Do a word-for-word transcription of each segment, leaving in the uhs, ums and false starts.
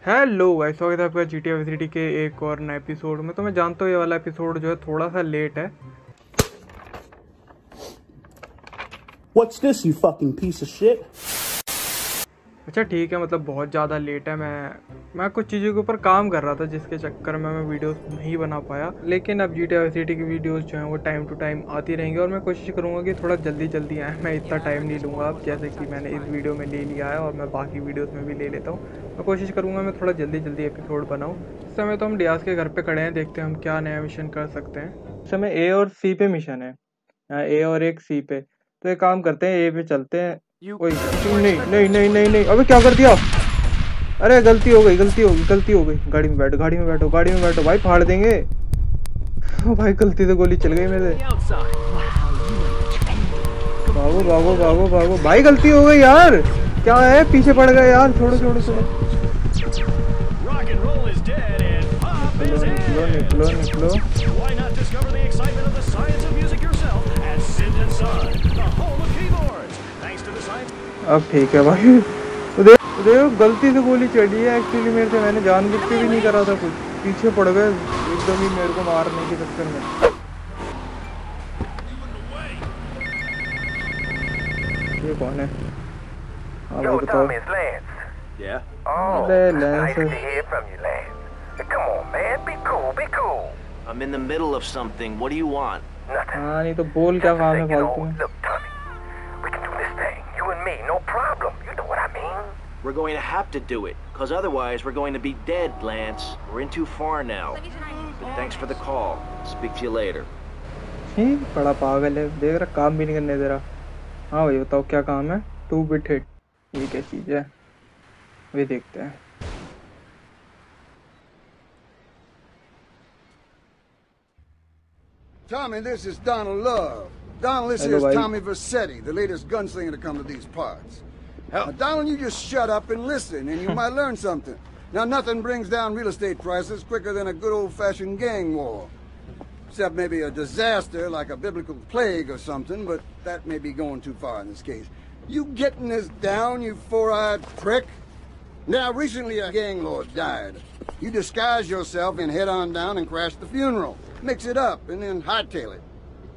Hello guys, स्वागत है आपका G T A vice city के एक और नए एपिसोड में। तो मैं जानता हूँ ये वाला एपिसोड जो है थोड़ा सा लेट है। What's this, you fucking piece of shit? अच्छा ठीक है, मतलब बहुत ज़्यादा लेट है। मैं मैं कुछ चीज़ों के ऊपर काम कर रहा था जिसके चक्कर में मैं वीडियोस नहीं बना पाया। लेकिन अब G T A vice city की वीडियोस जो हैं वो टाइम टू टाइम आती रहेंगी और मैं कोशिश करूँगा कि थोड़ा जल्दी जल्दी आए। मैं इतना टाइम नहीं लूँगा अब, जैसे कि मैंने इस वीडियो में ले लिया है और मैं बाकी वीडियोज़ में भी ले लेता हूँ। मैं कोशिश करूँगा मैं थोड़ा जल्दी जल्दी एपिसोड बनाऊँ। इस समय तो हम डियास के घर पर खड़े हैं, देखते हैं हम क्या नया मिशन कर सकते हैं। इस समय ए और सी पे मिशन है, ए और एक सी पे। तो एक काम करते हैं, ए पे चलते हैं। ओए नहीं नहीं नहीं नहीं नहीं, अबे क्या कर दिया? अरे गलती हो गई, गलती हो गई, गलती हो गई। गाड़ी में बैठो, गाड़ी में बैठो, गाड़ी में बैठो भाई, फाड़ देंगे। ओ भाई गलती से गोली चल गई मेरे। भागो भागो भागो भागो भाई, गलती हो गई यार। क्या है, पीछे पड़ गए यार। छोड़ो छोड़ो छोड़ो, निकलो निकलो निकलो। अब ठीक है भाई। देखो गलती से गोली चढ़ी है एक्चुअली मेरे से, मैंने जानबूझ के भी नहीं करा था कुछ। पीछे पड़ गए एकदम ही मेरे को मारने के चक्कर में। ये कौन है? हाँ भाई बताओ। अरे लैंस I'm in the middle of something. What do you want? हाँ नहीं तो बोल क्या काम है फालतू में। We're going to have to do it, because otherwise we're going to be dead, Lance. We're in too far now. But thanks for the call. Speak to you later. ठीक, बड़ा पागल है, देख रहा काम भी नहीं करने दे रहा। हाँ भाई बताओ क्या काम है? टू बिट हिट, ये क्या चीज़ है? वही देखते हैं। Tommy, this is Donald Love. Donald, this Hello, is bhai. Tommy Vercetti, the latest gunslinger to come to these parts. Now, Donald, you just shut up and listen, and you might learn something. Now, nothing brings down real estate prices quicker than a good old-fashioned gang war. Except maybe a disaster like a biblical plague or something, but that may be going too far in this case. You getting this down, you four-eyed prick? Now, recently a gang lord died. You disguise yourself and head on down and crash the funeral. Mix it up and then hightail it.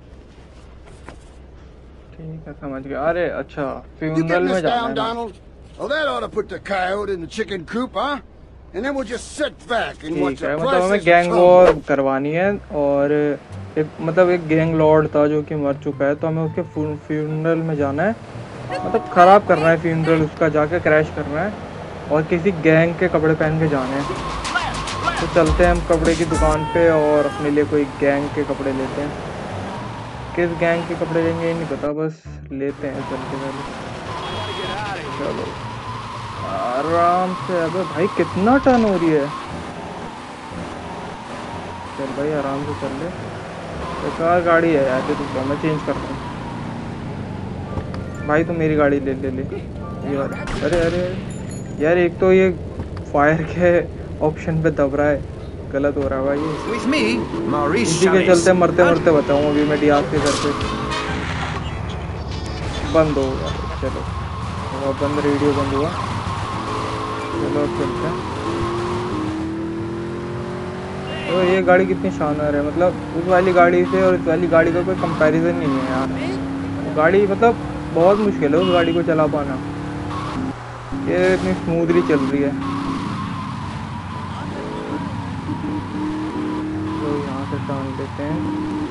ठीक है समझ गया। अरे अच्छा You funeral getting में this जाना down, है। Donald? Well, that ought to put the coyote in the chicken coop, huh? And then we'll just sit back and watch ठीक है, the मतलब हमें prices गैंग tumble. वॉर करवानी है और एक मतलब एक गैंग लॉर्ड था जो कि मर चुका है, तो हमें उसके फ्यूनरल में जाना है। मतलब खराब करना है फ्यूनरल उसका, जाके क्रैश करना है और किसी गैंग के कपड़े पहन के जाने हैं। तो चलते हैं हम कपड़े की दुकान पे और अपने लिए कोई गैंग के कपड़े लेते हैं। किस गैंग के कपड़े लेंगे ये नहीं पता, बस लेते हैं चलते पहले। चलो आराम से। अबे भाई कितना टर्न हो रही है। चल भाई आराम से चल ले। बेकार गाड़ी है यार, तो मैं चेंज कर रहा हूँ। भाई तो मेरी गाड़ी ले ले ले ये वाली। अरे अरे यार, एक तो ये फायर के ऑप्शन पे दब रहा है, गलत हो रहा है भाई। With me, Maurice इसी के चलते मरते मरते बताऊँ अभी मैं डियास के घर पे। बंद हो गया, चलो तो बंद, रेडियो बंद हुआ। चलो अब चलते हैं। तो ये गाड़ी कितनी शानदार है, मतलब उस वाली गाड़ी से और इस वाली गाड़ी का कोई कंपैरिजन नहीं है यार। गाड़ी मतलब बहुत मुश्किल है उस गाड़ी को चला पाना, ये इतनी स्मूथली चल रही है। तो यहाँ से टर्न लेते हैं,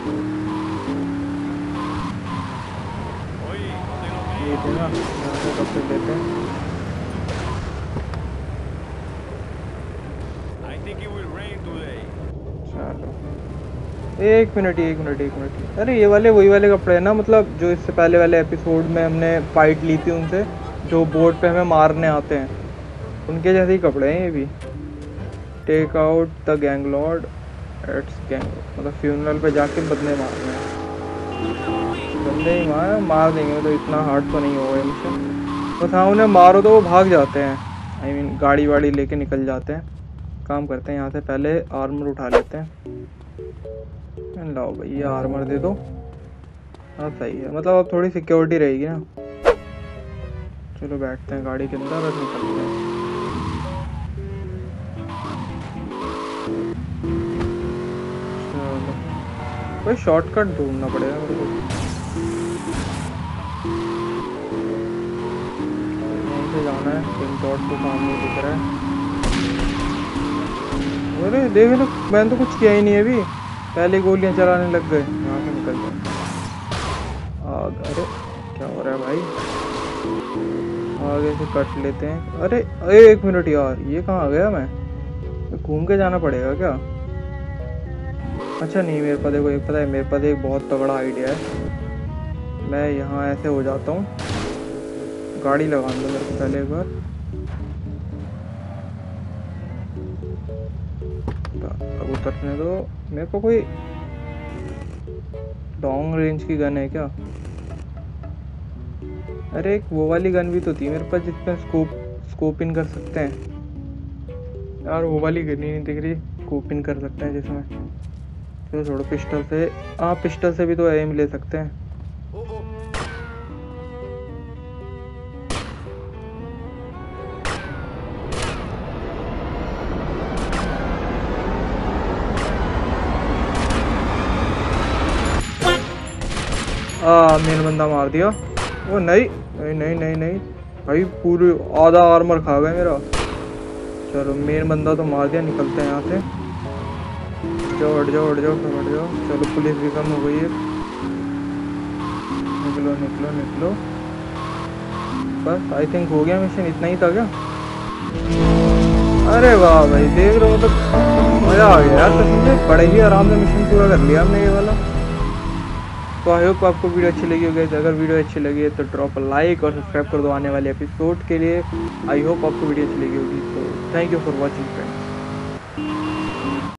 ये थे ना, यहाँ से कपड़े लेते हैं। एक मिनट एक मिनट एक मिनट अरे ये वाले वही वाले कपड़े हैं ना, मतलब जो इससे पहले वाले एपिसोड में हमने फाइट ली थी उनसे, जो बोर्ड पे हमें मारने आते हैं, उनके जैसे ही कपड़े हैं ये भी। Take out the gang lord eats gang, मतलब फ्यूनरल पे जाके बंदे मारने हैं। बंदे ही मार मार देंगे, तो इतना हार्ड तो नहीं होगा मिशन। बस हाँ उन्हें मारो तो वो भाग जाते हैं, आई I मीन mean, गाड़ी वाड़ी लेके निकल जाते हैं। काम करते हैं यहाँ से पहले आर्मर उठा लेते हैं। लाओ भाई ये आर्मर दे दो। हाँ सही है, मतलब अब थोड़ी सिक्योरिटी रहेगी ना। चलो बैठते हैं गाड़ी के अंदर और निकलते हैं। कोई शॉर्टकट ढूंढना पड़ेगा मेरे को। यहीं से जाना है, पिन डॉट तो सामने दिख रहा है। अरे देख लो, मैंने तो कुछ किया ही नहीं है अभी, पहले गोलियां चलाने लग गए। यहाँ से निकल गए। अरे क्या हो रहा है भाई, आगे से कट लेते हैं। अरे अरे एक मिनट यार, ये कहाँ आ गया? मैं घूम के जाना पड़ेगा क्या? अच्छा नहीं, मेरे पास देखो एक पता है, मेरे पास एक बहुत तगड़ा आइडिया है। मैं यहाँ ऐसे हो जाता हूँ, गाड़ी लगा दो मेरे को पहले एक बार। अब उतरने दो मेरे को। कोई लॉन्ग रेंज की गन है क्या? अरे एक वो वाली गन भी तो थी मेरे पास जिसमें स्कोप स्कोप इन कर सकते हैं यार। वो वाली गन ही नहीं दिख रही, स्कोप इन कर सकते हैं जिसमें। चलो छोड़ो, पिस्टल से, हाँ पिस्टल से भी तो एम ले सकते हैं। आ मेन बंदा मार दिया। वो नहीं नहीं नहीं नहीं नहीं भाई, पूरे आधा आर्मर खा गया मेरा। चलो मेन बंदा तो मार दिया, निकलते हैं यहाँ से। जाओ हट जाओ हट जाओ सब हट जाओ। चलो पुलिस भी कम हो गई है, निकलो निकलो निकलो। बस आई थिंक हो गया मिशन, इतना ही था क्या? अरे वाह भाई, देख रहे हो तो मज़ा आ गया यार, कसम से बड़े ही आराम से मिशन पूरा कर लिया हमने ये वाला। तो आई होप आपको वीडियो अच्छी लगी होगी। अगर वीडियो अच्छी लगी है तो ड्रॉप अ लाइक और सब्सक्राइब कर दो आने वाले एपिसोड के लिए। आई होप आपको वीडियो अच्छी लगी होगी। तो thank you for watching friends.